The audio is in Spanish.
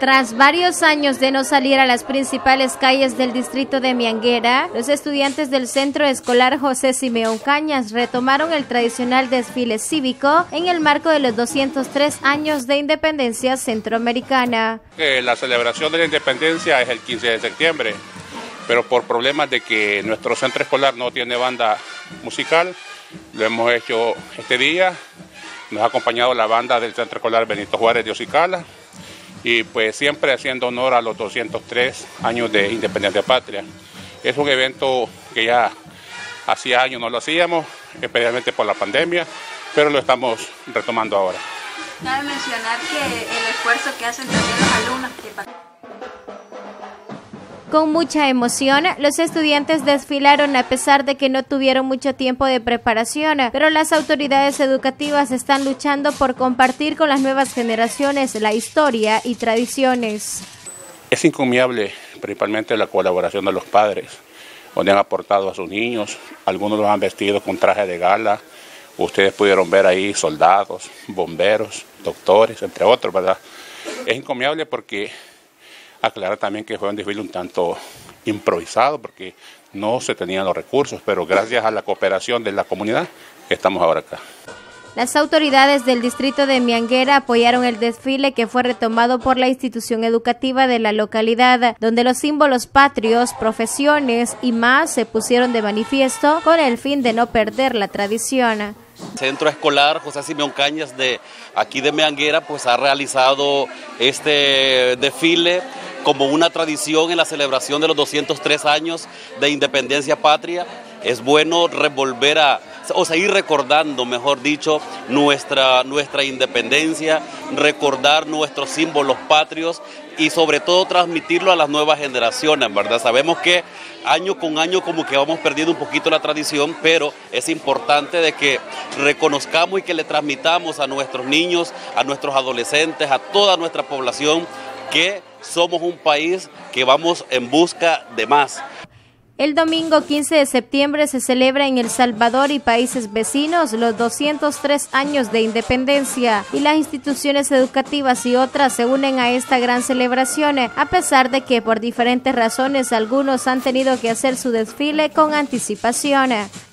Tras varios años de no salir a las principales calles del distrito de Mianguera, los estudiantes del Centro Escolar José Simeón Cañas retomaron el tradicional desfile cívico en el marco de los 203 años de independencia centroamericana. La celebración de la independencia es el 15 de septiembre, pero por problemas de que nuestro centro escolar no tiene banda musical, lo hemos hecho este día. Nos ha acompañado la banda del Centro Escolar Benito Juárez de Ocicala y pues siempre haciendo honor a los 203 años de independencia patria. Es un evento que ya hacía años no lo hacíamos, especialmente por la pandemia, pero lo estamos retomando ahora. Cabe mencionar que el esfuerzo que hacen también los alumnos Con mucha emoción, los estudiantes desfilaron a pesar de que no tuvieron mucho tiempo de preparación, pero las autoridades educativas están luchando por compartir con las nuevas generaciones la historia y tradiciones. Es encomiable principalmente la colaboración de los padres, donde han aportado a sus niños, algunos los han vestido con traje de gala, ustedes pudieron ver ahí soldados, bomberos, doctores, entre otros, ¿verdad? Es encomiable porque aclarar también que fue un desfile un tanto improvisado porque no se tenían los recursos, pero gracias a la cooperación de la comunidad estamos ahora acá. Las autoridades del distrito de Mianguera apoyaron el desfile que fue retomado por la institución educativa de la localidad, donde los símbolos patrios, profesiones y más se pusieron de manifiesto con el fin de no perder la tradición. Centro Escolar José Simeón Cañas de aquí de Mianguera pues ha realizado este desfile como una tradición en la celebración de los 203 años de independencia patria. Es bueno revolver o seguir recordando, mejor dicho, nuestra independencia, recordar nuestros símbolos patrios y sobre todo transmitirlo a las nuevas generaciones, ¿verdad? Sabemos que año con año como que vamos perdiendo un poquito la tradición, pero es importante de que reconozcamos y que le transmitamos a nuestros niños, a nuestros adolescentes, a toda nuestra población, que somos un país que vamos en busca de más. El domingo 15 de septiembre se celebra en El Salvador y países vecinos los 203 años de independencia y las instituciones educativas y otras se unen a esta gran celebración, a pesar de que por diferentes razones algunos han tenido que hacer su desfile con anticipación.